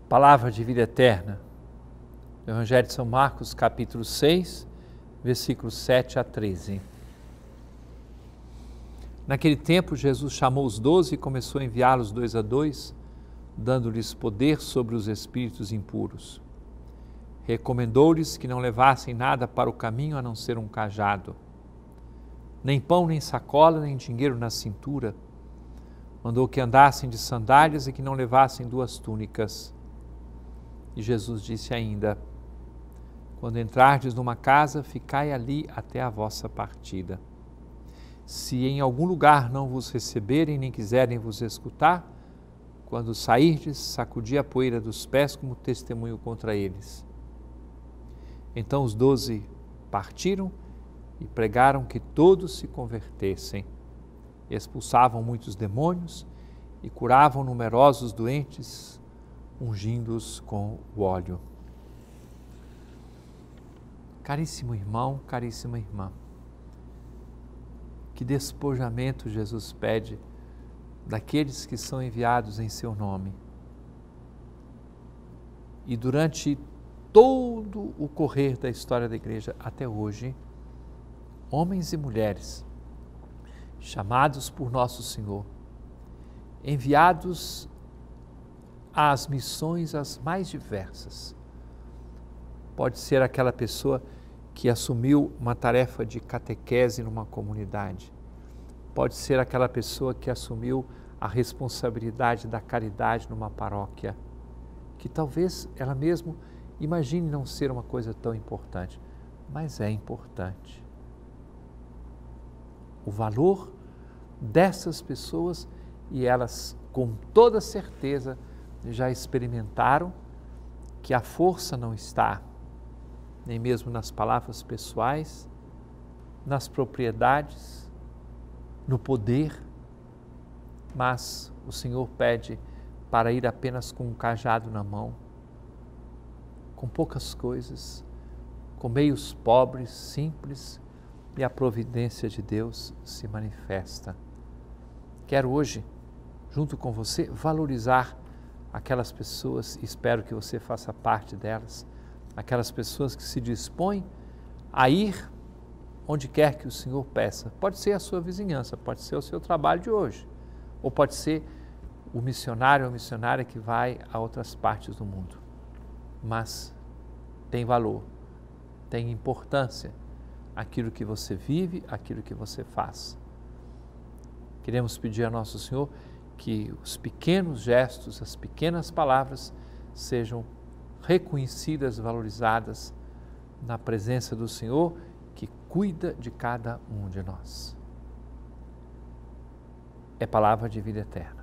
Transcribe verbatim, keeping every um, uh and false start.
Palavra de vida eterna. Evangelho de São Marcos, capítulo seis, versículos sete a treze. Naquele tempo, Jesus chamou os doze e começou a enviá-los dois a dois, dando-lhes poder sobre os espíritos impuros. Recomendou-lhes que não levassem nada para o caminho a não ser um cajado, nem pão, nem sacola, nem dinheiro na cintura. Mandou que andassem de sandálias e que não levassem duas túnicas. E Jesus disse ainda: quando entrardes numa casa, ficai ali até a vossa partida. Se em algum lugar não vos receberem, nem quiserem vos escutar, quando sairdes, sacudi a poeira dos pés como testemunho contra eles. Então os doze partiram e pregaram que todos se convertessem. Expulsavam muitos demônios e curavam numerosos doentes, ungindo-os com o óleo. Caríssimo irmão, caríssima irmã, que despojamento Jesus pede daqueles que são enviados em seu nome. E durante todo o correr da história da igreja até hoje, homens e mulheres chamados por nosso Senhor, enviados às missões as mais diversas. Pode ser aquela pessoa que assumiu uma tarefa de catequese numa comunidade. Pode ser aquela pessoa que assumiu a responsabilidade da caridade numa paróquia, que talvez ela mesma imagine não ser uma coisa tão importante, mas é importante. O valor dessas pessoas, e elas com toda certeza já experimentaram que a força não está nem mesmo nas palavras pessoais, nas propriedades, no poder, mas o Senhor pede para ir apenas com um cajado na mão, com poucas coisas, com meios pobres, simples, e a providência de Deus se manifesta. Quero hoje, junto com você, valorizar aquelas pessoas, e espero que você faça parte delas, aquelas pessoas que se dispõem a ir onde quer que o Senhor peça. Pode ser a sua vizinhança, pode ser o seu trabalho de hoje, ou pode ser o missionário ou a missionária que vai a outras partes do mundo. Mas tem valor, tem importância aquilo que você vive, aquilo que você faz. Queremos pedir a nosso Senhor que os pequenos gestos, as pequenas palavras sejam reconhecidas, valorizadas na presença do Senhor que cuida de cada um de nós. É palavra de vida eterna.